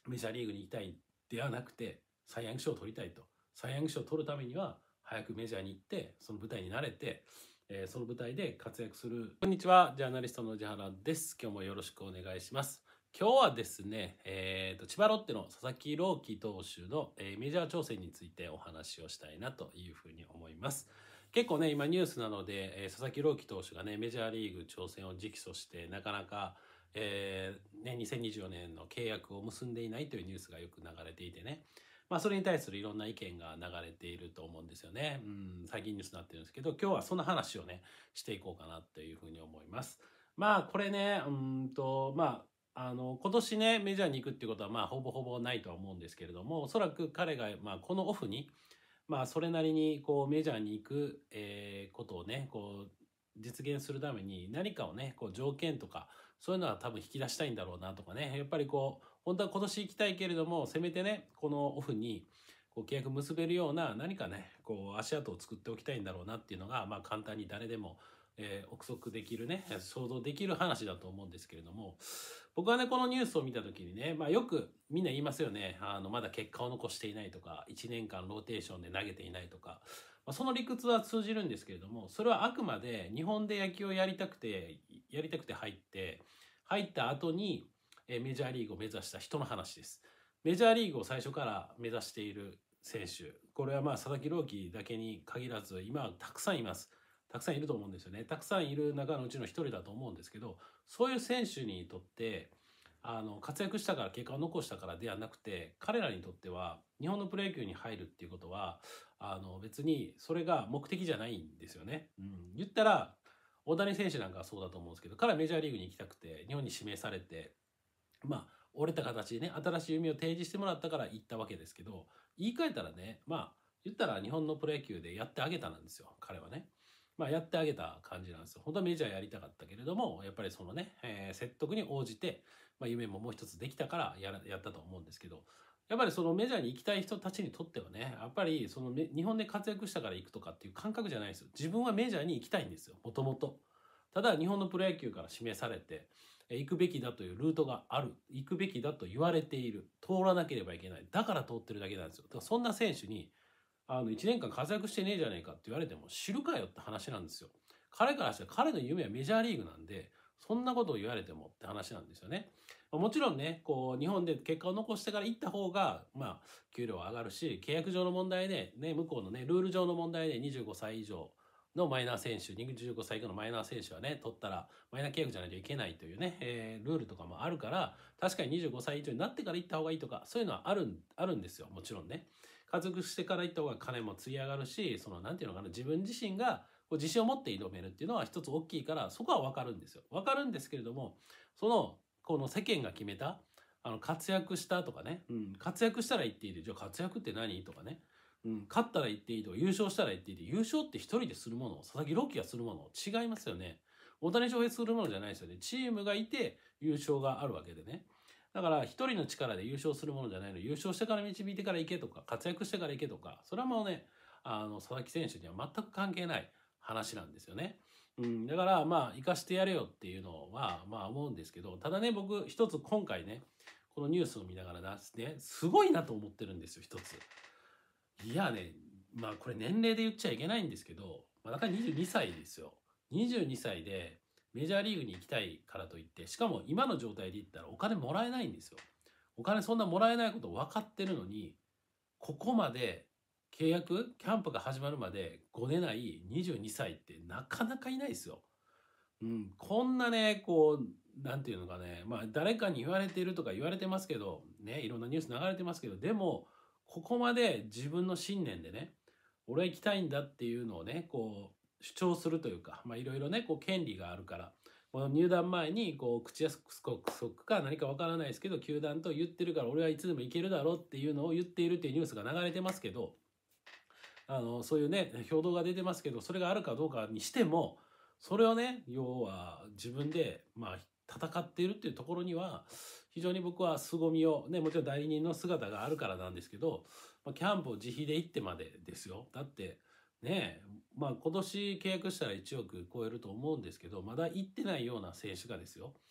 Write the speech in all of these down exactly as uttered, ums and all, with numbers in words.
メジャーリーグに行きたいではなくて、サイ・ヤング賞を取りたいと。サイ・ヤング賞を取るためには早くメジャーに行って、その舞台に慣れて、えー、その舞台で活躍する。こんにちは、ジャーナリストの宇治原です。今日もよろしくお願いします。今日はですね、えー、と千葉ロッテの佐々木朗希投手の、えー、メジャー挑戦についてお話をしたいなというふうに思います。結構ね、今ニュースなので、えー、佐々木朗希投手がね、メジャーリーグ挑戦を直訴して、なかなかえーね、にせんにじゅうよねんの契約を結んでいないというニュースがよく流れていてね、まあ、それに対するいろんな意見が流れていると思うんですよね。うん、最近ニュースになってるんですけど、今日はその話をね、していこうかなというふうに思います。まあ、これね、うんと、まあ、あの、今年ね、メジャーに行くっていうことは、まあ、ほぼほぼないとは思うんですけれども、おそらく彼が、まあ、このオフに、まあ、それなりに、こう、メジャーに行く、えー、ことをね、こう、実現するために何かをね、こう、条件とか、そういうのは多分引き出したいんだろうなとかね。やっぱりこう、本当は今年行きたいけれども、せめてね、このオフに、こう契約結べるような何かね、こう足跡を作っておきたいんだろうなっていうのが、まあ簡単に誰でも、えー、憶測できるね、想像できる話だと思うんですけれども、僕はね、このニュースを見た時にね、まあよくみんな言いますよね。あの、まだ結果を残していないとか、いちねんかんローテーションで投げていないとか、まあ、その理屈は通じるんですけれども、それはあくまで日本で野球をやりたくて、やりたくて入って、入った後にメジャーリーグを目指した人の話です。メジャーリーグを最初から目指している選手、これはまあ佐々木朗希だけに限らず、今はたくさんいます。たくさんいると思うんですよね。たくさんいる中のうちの一人だと思うんですけど、そういう選手にとって、あの活躍したから結果を残したからではなくて、彼らにとっては日本のプロ野球に入るっていうことはあの別にそれが目的じゃないんですよね。うん、言ったら大谷選手なんかはそうだと思うんですけど、彼はメジャーリーグに行きたくて日本に指名されて、まあ折れた形でね、新しい夢を提示してもらったから行ったわけですけど、言い換えたらね、まあ言ったら日本のプロ野球でやってあげたなんですよ、彼はね。まあやってあげた感じなんですよ。本当はメジャーやりたかったけれども、やっぱりそのね、えー、説得に応じて、まあ、夢ももう一つできたからやらやったと思うんですけど、やっぱりそのメジャーに行きたい人たちにとってはね、やっぱりその日本で活躍したから行くとかっていう感覚じゃないですよ。自分はメジャーに行きたいんですよ、もともと。ただ日本のプロ野球から指名されて、行くべきだというルートがある、行くべきだと言われている、通らなければいけない、だから通ってるだけなんですよ。だからそんな選手にあのいちねんかん活躍してねえじゃねえかって言われても知るかよって話なんですよ。彼からしたら彼の夢はメジャーリーグなんで、そんなことを言われてもって話なんですよね。もちろんね、こう日本で結果を残してから行った方が、まあ、給料は上がるし、契約上の問題で、ね、向こうのね、ルール上の問題でにじゅうごさい以上のマイナー選手、にじゅうごさい以下のマイナー選手はね、取ったらマイナー契約じゃないといけないというね、えー、ルールとかもあるから、確かににじゅうごさい以上になってから行った方がいいとか、そういうのはあるん、あるんですよ、もちろんね。家族してから行った方が金もつり上がるし、そのなんていうのかな、自分自身がこう自信を持って挑めるっていうのは一つ大きいから、そこは分かるんですよ。分かるんですけれども、そのこの世間が決めたあの活躍したとかね、うん、活躍したら言っていいで、じゃあ活躍って何とかね、うん、勝ったら言っていいとか優勝したら言っていいで、優勝って一人でするもの、佐々木朗希がするもの違いますよね。大谷翔平するものじゃないですよね。チームがいて優勝があるわけでね。だから一人の力で優勝するものじゃないの。優勝してから導いてから行けとか、活躍してから行けとか、それはもうね、あの佐々木選手には全く関係ない話なんですよね。うん、だからまあ生かしてやれよっていうのはまあ思うんですけど、ただね、僕一つ今回ね、このニュースを見ながら出すね、すごいなと思ってるんですよ、一つ。いやね、まあこれ年齢で言っちゃいけないんですけど、まあ、だからにじゅうにさいですよ。にじゅうにさいでメジャーリーグに行きたいからといって、しかも今の状態で言ったらお金もらえないんですよ。お金そんなもらえないこと分かってるのに、ここまで契約、キャンプが始まるまでごねないにじゅうにさいってなかなかいないですよ。うん、こんなね、こう、なんていうのかね、まあ誰かに言われているとか言われてますけど、ね、いろんなニュース流れてますけど、でも、ここまで自分の信念でね、俺は行きたいんだっていうのをね、こう、主張するというか、まあいろいろね、こう、権利があるから、この入団前に、こう、口約束か何かわからないですけど、球団と言ってるから俺はいつでも行けるだろうっていうのを言っているっていうニュースが流れてますけど、あの、そういうね、評道が出てますけど、それがあるかどうかにしても、それをね、要は自分で、まあ、戦っているっていうところには、非常に僕は凄みを、ね、もちろん代理人の姿があるからなんですけど、まあ、キャンプを自費で行ってまでですよ。だって、ね、まあ今年契約したらいちおく超えると思うんですけど、まだ行ってないような選手がですよ。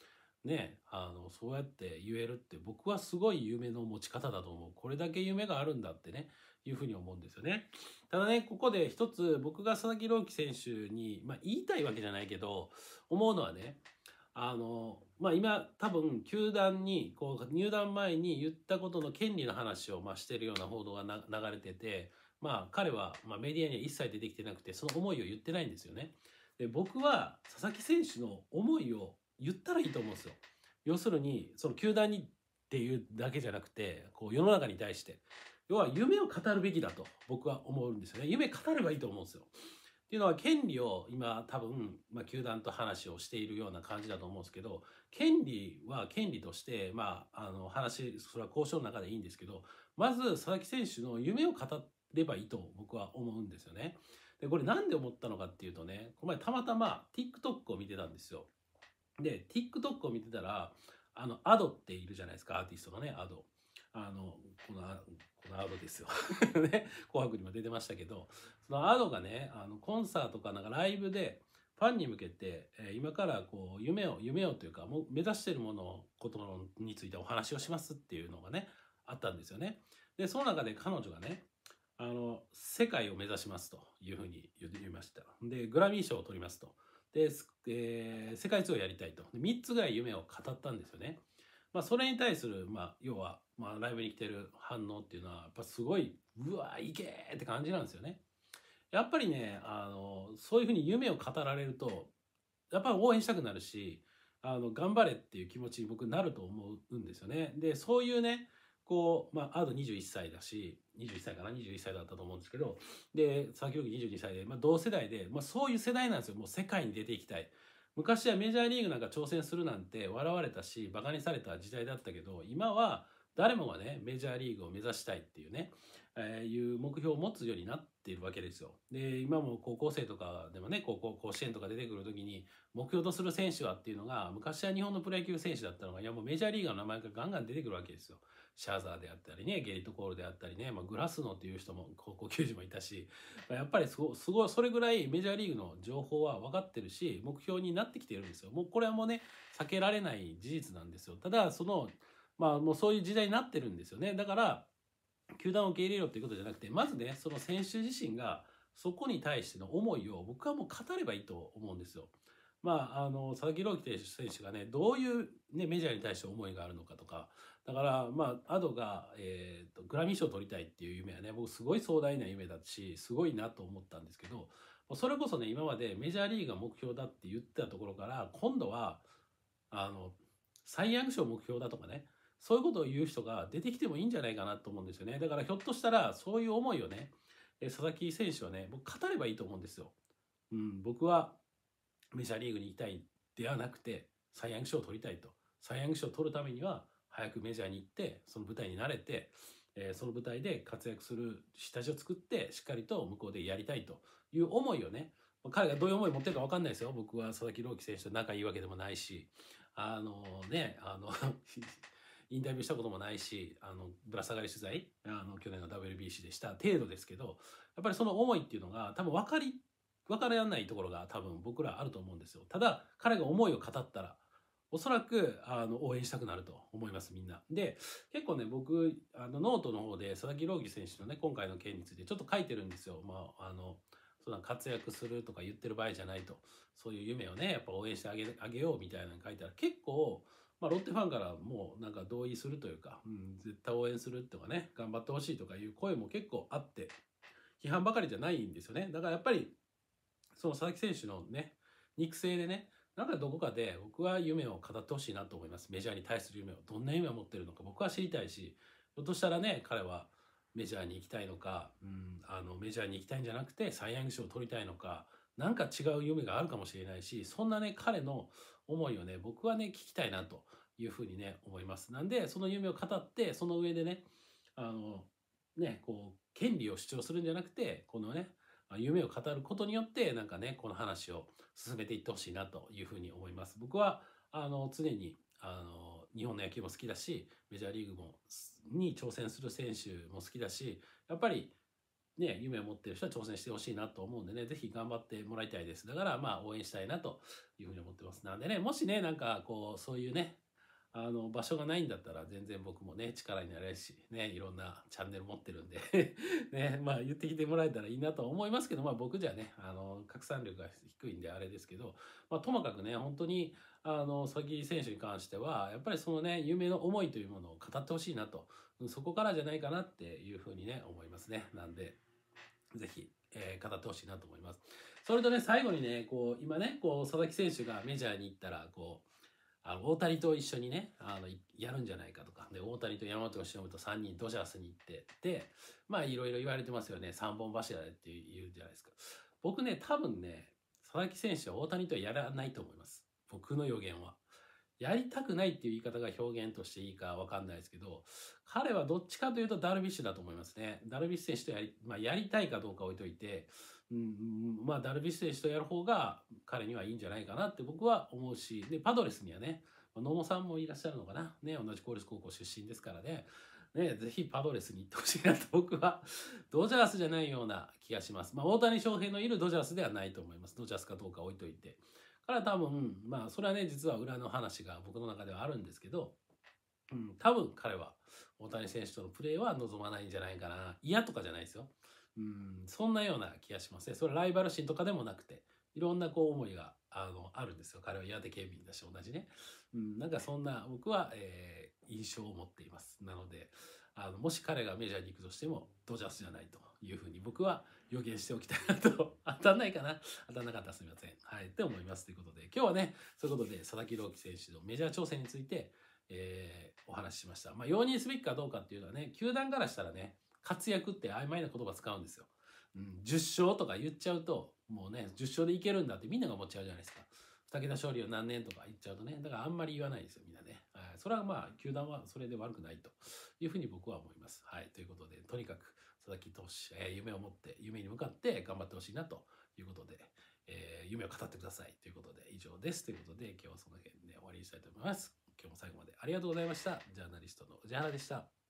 ね、あのそうやって言えるって僕はすごい夢の持ち方だと思う。これだけ夢があるんだってね、いうふうに思うんですよね。ただね、ここで一つ僕が佐々木朗希選手に、まあ、言いたいわけじゃないけど、思うのはね、あのまあ今多分球団にこう入団前に言ったことの権利の話をまあしてるような報道がな流れてて、まあ彼はまあメディアには一切出てきてなくて、その思いを言ってないんですよね。で僕は佐々木選手の思いを言ったらいいと思うんですよ。要するにその球団にっていうだけじゃなくて、こう世の中に対して要は夢を語るべきだと僕は思うんですよね。夢語ればいいと思うんですよ。っていうのは権利を今多分、まあ、球団と話をしているような感じだと思うんですけど、権利は権利として、まあ、あの話それは交渉の中でいいんですけど、まず佐々木選手の夢を語ればいいと僕は思うんですよね。でこれなんで思ったのかっていうとね、この前たまたま TikTok を見てたんですよ。で TikTok を見てたら、あの Ado っているじゃないですか、アーティストのね Ado。あのこのこのアドですよね、紅白にも出てましたけど、そのアドがね、あのコンサートかなんかライブでファンに向けて、えー今からこう夢を夢をというかもう目指しているものをことについてお話をしますっていうのがねあったんですよね。でその中で彼女がね、あの世界を目指しますというふうに言いました。でグラミー賞を取りますと。で、えー世界ツアーをやりたいと。みっつぐらい夢を語ったんですよね。まあ、それに対する、まあ、要は、まあ、ライブに来てる反応っていうのは、やっぱすごい、うわ、いけーって感じなんですよね。やっぱりね、あの、そういうふうに夢を語られると、やっぱり応援したくなるし、あの、頑張れっていう気持ちに僕なると思うんですよね。で、そういうね、こう、まあ、あとにじゅういっさいだし、にじゅういっさいかな、にじゅういっさいだったと思うんですけど、で、佐々木朗希にじゅうにさいで、まあ、同世代で、まあ、そういう世代なんですよ。もう世界に出ていきたい。昔はメジャーリーグなんか挑戦するなんて笑われたし、バカにされた時代だったけど、今は誰もがね、メジャーリーグを目指したいっていうね、えーいう目標を持つようになっているわけですよ。で、今も高校生とかでもね、高校甲子園とか出てくるときに、目標とする選手はっていうのが、昔は日本のプロ野球選手だったのが、いやもうメジャーリーガーの名前がガンガン出てくるわけですよ。シャーザーであったりね、ゲリット・コールであったりね、まあ、グラスノっていう人も高校球児もいたし、やっぱりすごすごいそれぐらいメジャーリーグの情報は分かってるし、目標になってきているんですよ。もうこれはもうね、避けられない事実なんですよ。ただ、その、まあもうそういう時代になってるんですよね。だから、球団を受け入れろっていうことじゃなくて、まずね、その選手自身がそこに対しての思いを僕はもう語ればいいと思うんですよ。まあ、あの佐々木朗希選手がね、どういう、ね、メジャーに対して思いがあるのかとか、だから、まあ、アドが、えーと、グラミー賞を取りたいっていう夢はね、僕すごい壮大な夢だし、すごいなと思ったんですけど、それこそね、今までメジャーリーグが目標だって言ってたところから、今度は、あの、サイ・ヤング賞目標だとかね、そういうことを言う人が出てきてもいいんじゃないかなと思うんですよね。だからひょっとしたら、そういう思いをね、佐々木選手はね、僕語ればいいと思うんですよ。うん、僕はメジャーリーグに行きたいではなくて、サイ・ヤング賞を取りたいと。サイ・ヤング賞を取るためには、早くメジャーに行って、その舞台に慣れて、えーその舞台で活躍する下地を作って、しっかりと向こうでやりたいという思いをね、彼がどういう思いを持ってるか分かんないですよ。僕は佐々木朗希選手と仲いいわけでもないし、あのね、あのインタビューしたこともないし、あのぶら下がり取材、あの去年の ダブリュービーシー でした程度ですけど、やっぱりその思いっていうのが多分分かり分からないところが多分僕らあると思うんですよ。ただ彼が思いを語ったらおそらくあの応援したくなると思います、みんな。で結構ね、僕あのノートの方で佐々木朗希選手のね今回の件についてちょっと書いてるんですよ。まああのそんな活躍するとか言ってる場合じゃないと、そういう夢をねやっぱ応援してあげあげようみたいなの書いたら結構、まあ、ロッテファンからもうなんか同意するというか、うん、絶対応援するとかね、頑張ってほしいとかいう声も結構あって、批判ばかりじゃないんですよね。だからやっぱりその佐々木選手のね肉声でね、なんかどこかで僕は夢を語ってほしいなと思います。メジャーに対する夢を、どんな夢を持ってるのか僕は知りたいし、ひょっとしたらね彼はメジャーに行きたいのか、うん、あのメジャーに行きたいんじゃなくてサイ・ヤング賞を取りたいのか、なんか違う夢があるかもしれないし、そんなね彼の思いをね僕はね聞きたいなというふうにね思います。なんでその夢を語って、その上でね、あのねこう権利を主張するんじゃなくて、このね夢を語ることによってなんかねこの話を進めていってほしいなというふうに思います。僕はあの常にあの日本の野球も好きだし、メジャーリーグもに挑戦する選手も好きだし、やっぱりね、夢を持ってる人は挑戦してほしいなと思うんでね、ぜひ頑張ってもらいたいです。だから、まあ、応援したいなというふうに思ってます。なんでね、もしね、なんか、こう、そういうね、あの、場所がないんだったら、全然僕もね、力になれるし、ね、いろんなチャンネル持ってるんでね、まあ、言ってきてもらえたらいいなと思いますけど、まあ、僕じゃね、あの、拡散力が低いんであれですけど、まあ、ともかくね、本当に、あの、佐々木選手に関しては、やっぱりそのね、夢の思いというものを語ってほしいなと、そこからじゃないかなっていうふうにね、思いますね。なんで、ぜひ、えー語ってほしいなと思います。それとね、最後にね、こう、今ね、こう、佐々木選手がメジャーに行ったら、こう、あの大谷と一緒にね、あの、いやるんじゃないかとか、で、大谷と山本由伸とさんにんドジャースに行って、で、まあ、いろいろ言われてますよね。さんぼん柱でって言うじゃないですか。僕ね、多分ね、佐々木選手は大谷とはやらないと思います。僕の予言は。やりたくないっていう言い方が表現としていいかわかんないですけど、彼はどっちかというとダルビッシュだと思いますね。ダルビッシュ選手とやり、まあ、やりたいかどうか置いといて、うん、まあ、ダルビッシュ選手とやる方が彼にはいいんじゃないかなって僕は思うし、で、パドレスにはね、野茂さんもいらっしゃるのかな。ね、同じ公立高校出身ですからね。ね、ぜひパドレスに行ってほしいなと僕は、ドジャースじゃないような気がします。まあ、大谷翔平のいるドジャースではないと思います。ドジャースかどうか置いといて。から多分、まあ、それはね、実は裏の話が僕の中ではあるんですけど、うん、多分彼は大谷選手とのプレーは望まないんじゃないかな。嫌とかじゃないですよ。うん、そんなような気がしますね。それはライバル心とかでもなくて、いろんなこう思いがあのあるんですよ。彼は岩手県民だし、同じね。うん、なんかそんな僕は、えー印象を持っています。なので、あのもし彼がメジャーに行くとしても、ドジャースじゃないというふうに僕は予言しておきたいなと。当たんないかな、当たんなかったらすみません。はい。って思います。ということで、今日はね、そういうことで佐々木朗希選手のメジャー挑戦について、えーお話ししました。まあ、容認すべきかどうかっていうのはね、球団からしたらね、活躍って曖昧な言葉使うんですよ。うん、じゅっ勝とか言っちゃうと、もうね、じゅっ勝でいけるんだってみんなが思っちゃうじゃないですか。ふたけた勝利を何年とか言っちゃうとね、だからあんまり言わないですよ、みんなね。はい、それはまあ、球団はそれで悪くないというふうに僕は思います。はい、ということで、とにかく佐々木投手、えー夢を持って、夢に向かって頑張ってほしいなということで、えー夢を語ってくださいということで、以上です。ということで、今日はその辺で終わりにしたいと思います。今日も最後までありがとうございました。ジャーナリストの宇治原でした。